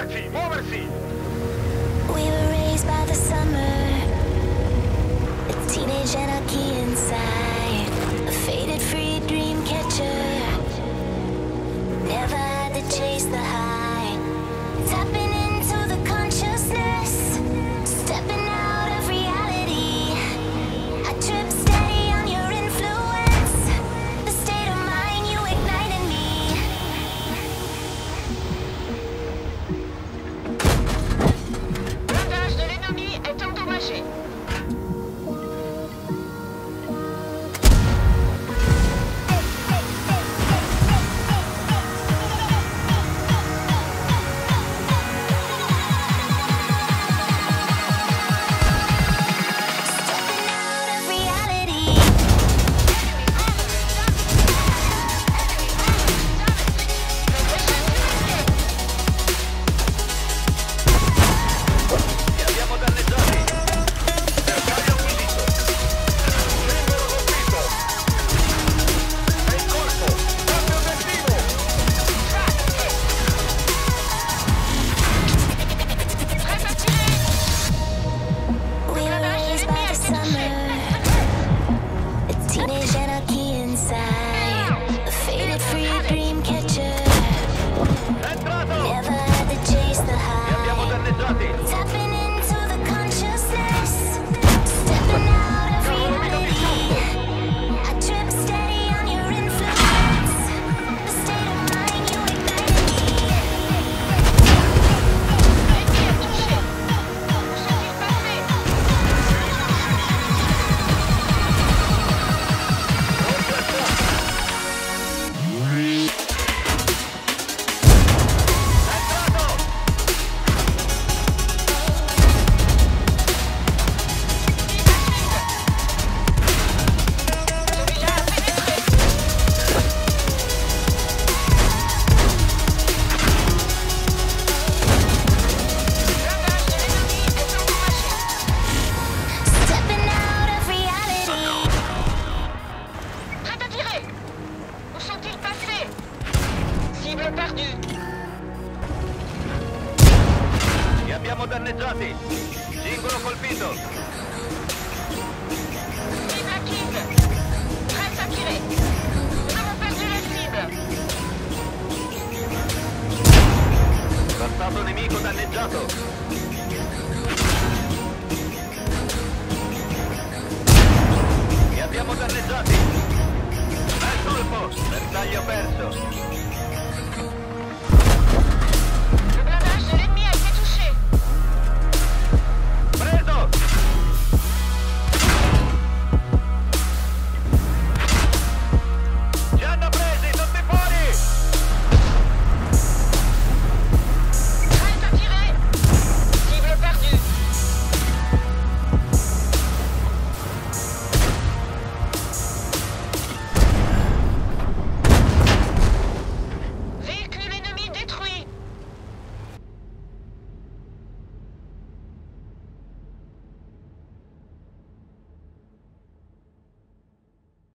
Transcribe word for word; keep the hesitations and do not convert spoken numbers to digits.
Muoversi, muoversi! We were raised by the summer, a teenage anarchy inside, a faded free dream catcher. Never had to chase the high, tapping into the consciousness, stepping out of reality. I trip steady on your influence, the state of mind you ignite in me. Blindage de l'ennemi est endommagé. Stepping out of reality. Li abbiamo danneggiati! Bersaglio acquisito! Singolo colpito! È in colpo! Cambio obiettivo! Prête à tirer. We were raised by the summer, a teenage anarchy inside, a faded free dream catcher. È entrato! Never had to chase the Li abbiamo high, danneggiati! tapping into the consciousness, stepping out of reality. I trip steady on your influence, the state of mind you ignite in me. Ennemi est touché. Où sont-ils passés? Celui-là a pénétré. Blindage de l'ennemi est endommagé. Stepping out of reality. Prête à tirer. Où sont-ils passés? Cible perdue. Li abbiamo danneggiati! Singolo colpito! Cible acquise. Prête à tirer. Nous avons perdu la cible. Passato nemico danneggiato! Li abbiamo danneggiati! Bel colpo! Bersaglio perso!